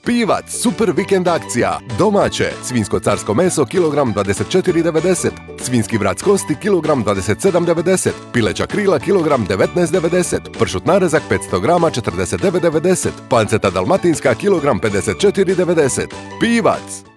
Pivac, super vikend akcija. Domaće, svinjsko carsko meso kilogram 24,90, svinjski vrat s kosti kilogram 27,90, pileća krila kilogram 19,90, pršut narezak 500 grama 49,90, panceta dalmatinska kilogram 54,90. Pivac!